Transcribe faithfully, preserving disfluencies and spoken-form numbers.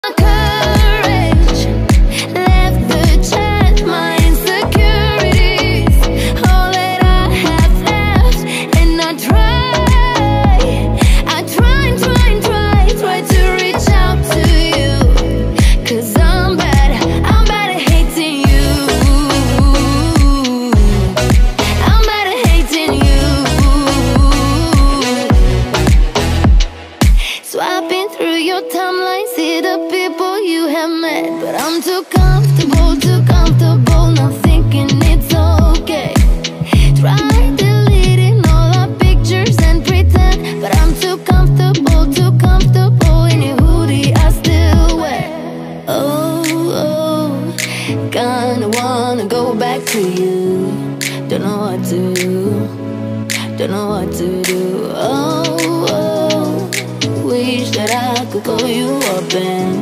Courage left the chat, my insecurities, all that I have left. And I try, I try and try and try, try to reach out to you, cause I'm bad, I'm bad at hating you. I'm bad at hating you. Swapping through your timeline, see the people you have met, but I'm too comfortable, too comfortable, not thinking it's okay. Try deleting all our pictures and pretend, but I'm too comfortable, too comfortable in your hoodie I still wear. Oh, oh, kinda wanna go back to you. Don't know what to do, don't know what to do. Oh, oh, wish that I could call you up and